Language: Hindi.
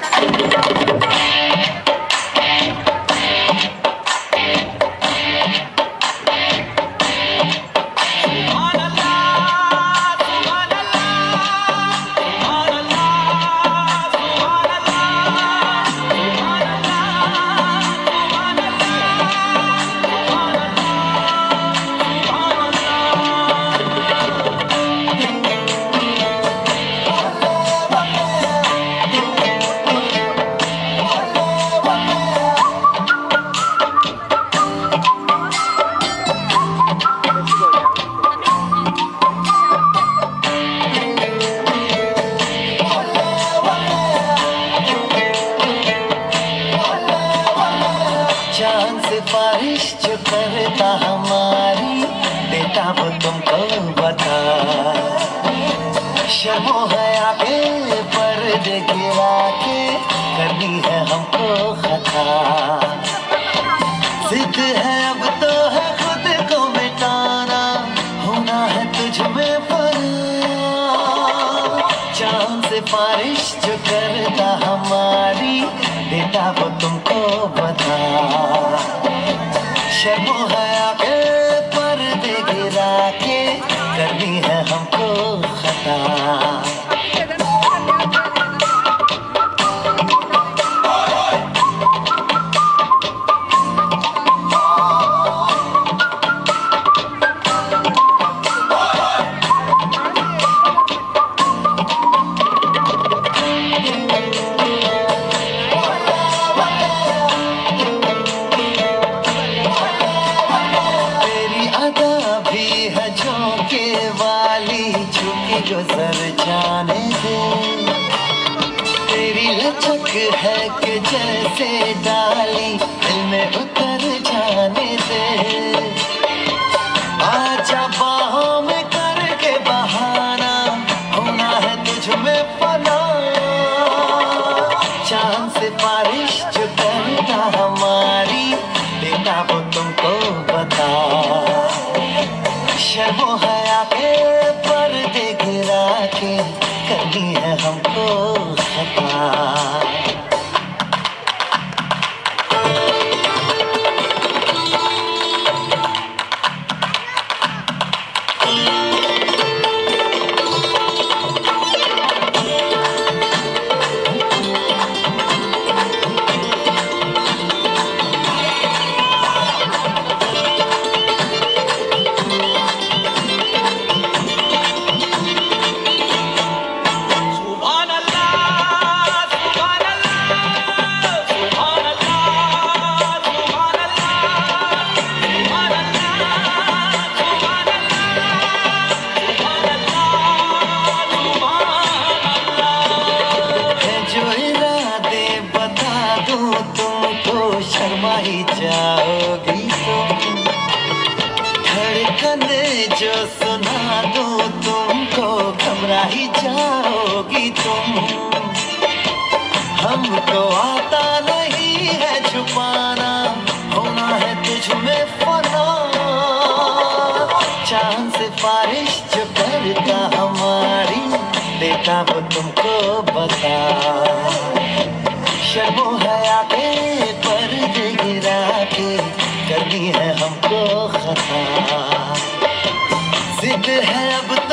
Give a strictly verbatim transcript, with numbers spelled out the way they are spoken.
सिफारिश जो करता हमारी देता वो तुमको बता। शर्मो है आगे पर्दे गिरा के करनी है हमको खता। जिद है अब तो है खुद को मिटाना, होना है तुझ में फना। चांद सिफारिश जो करता हमारी देता वो तुमको बता। शर्मो है आगे पर्दे गिरा के करनी है हमको खता। गुजर जाने दे तेरी लचक है कि जैसे डाली दिल में उतर जाने दे। आजा बाहों में करके बहाना, होना है तुझ में फना। चांद सिफारिश जो करता हमारी देता वो तुमको बता। शर्मो है आके पर्दे गिरा के करनी है हमको खता। ही जाओगी तुम धड़कन जो सुना दूं तुमको घबरा ही जाओगी तुम। हमको आता नहीं है छुपाना, होना है तुझ में फना। चांद सिफारिश जो करता हमारी देता वो तुमको बता। शर्मो है आके पर्दे गिरा के करनी है हमको खता। जिद है अब